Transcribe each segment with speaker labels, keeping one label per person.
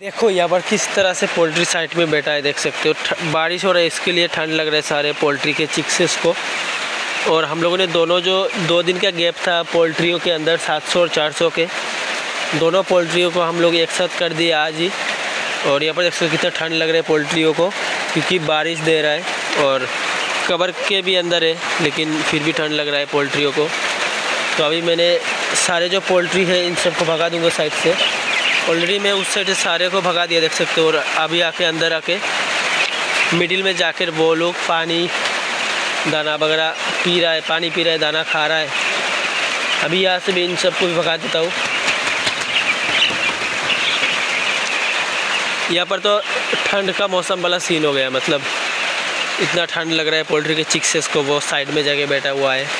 Speaker 1: देखो यहाँ पर किस तरह से पोल्ट्री साइट में बैठा है, देख सकते हो। बारिश हो रहा है, इसके लिए ठंड लग रहा है सारे पोल्ट्री के चिक्सेस को। और हम लोगों ने दोनों जो 2 दिन का गैप था पोल्ट्रियों के अंदर 700 और 400 के, दोनों पोल्ट्रियों को हम लोग एक साथ कर दिए आज ही। और यहाँ पर देख सकते हो कितना ठंड लग रहा है पोल्ट्रियों को, क्योंकि बारिश दे रहा है और कवर के भी अंदर है, लेकिन फिर भी ठंड लग रहा है पोल्ट्रियों को। तो अभी मैंने सारे जो पोल्ट्री है इन सबको भगा दूँगा साइड से। ऑलरेडी मैं उस साइड से सारे को भगा दिया, देख सकते हो। और अभी आके अंदर आके मिडिल में जाकर वो लोग पानी दाना वगैरह पी रहा है, पानी पी रहा है, दाना खा रहा है। अभी यहाँ से भी इन सबको भी भगा देता हूँ। यहाँ पर तो ठंड का मौसम वाला सीन हो गया, मतलब इतना ठंड लग रहा है पोल्ट्री के चिक्सेस को। वो साइड में जाके बैठा हुआ है।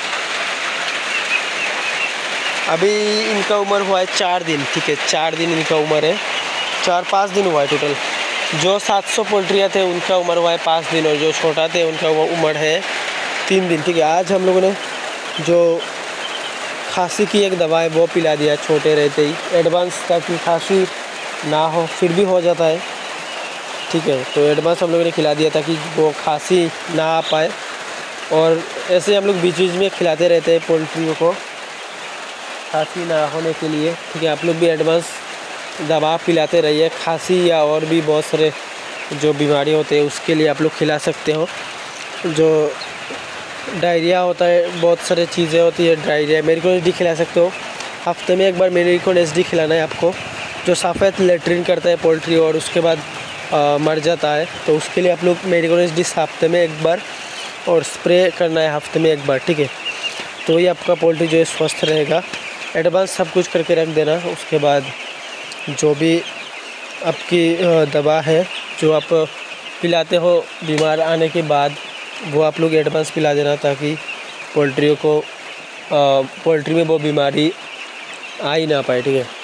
Speaker 1: अभी इनका उम्र हुआ है 4 दिन, ठीक है, 4 दिन इनका उम्र है, 4-5 दिन हुआ है टोटल। जो 700 पोल्ट्रियाँ थे उनका उम्र हुआ है 5 दिन, और जो छोटा थे उनका वो उम्र है 3 दिन, ठीक है। आज हम लोगों ने जो खांसी की एक दवा है वो पिला दिया छोटे रहते ही, एडवांस, ताकि खांसी ना हो, फिर भी हो जाता है, ठीक है। तो एडवांस हम लोगों ने खिला दिया ताकि वो खांसी ना आ पाए। और ऐसे हम लोग बीच बीच में खिलाते रहते हैं पोल्ट्रियों को खांसी ना होने के लिए, ठीक है। आप लोग भी एडवांस दवा पिलाते रहिए, खांसी या और भी बहुत सारे जो बीमारी होते हैं उसके लिए आप लोग खिला सकते हो। जो डायरिया होता है, बहुत सारे चीज़ें होती है, डायरिया मेरिकोन एसडी खिला सकते हो। हफ्ते में एक बार मेरिकोन एसडी खिलाना है आपको, जो सफ़ेद लेट्रिन करता है पोल्ट्री और उसके बाद मर जाता है। तो उसके लिए आप लोग मेरिकोन एसडी हफ्ते में एक बार और स्प्रे करना है हफ्ते में एक बार, ठीक है। तो ये आपका पोल्ट्री जो है स्वस्थ रहेगा। एडवांस सब कुछ करके रख देना। उसके बाद जो भी आपकी दवा है जो आप पिलाते हो बीमार आने के बाद, वो आप लोग एडवांस पिला देना, ताकि पोल्ट्रियों को पोल्ट्री में वो बीमारी आ ही ना पाए, ठीक है।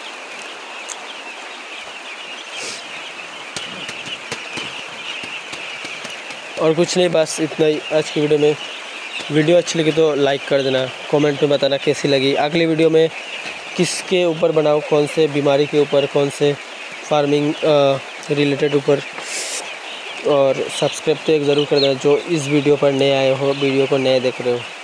Speaker 1: और कुछ नहीं, बस इतना ही आज की वीडियो में। वीडियो अच्छी लगी तो लाइक कर देना, कमेंट में बताना कैसी लगी। अगली वीडियो में किसके ऊपर बनाओ, कौन से बीमारी के ऊपर, कौन से फार्मिंग रिलेटेड ऊपर। और सब्सक्राइब तो एक ज़रूर कर देना जो इस वीडियो पर नए आए हो, वीडियो को नए देख रहे हो।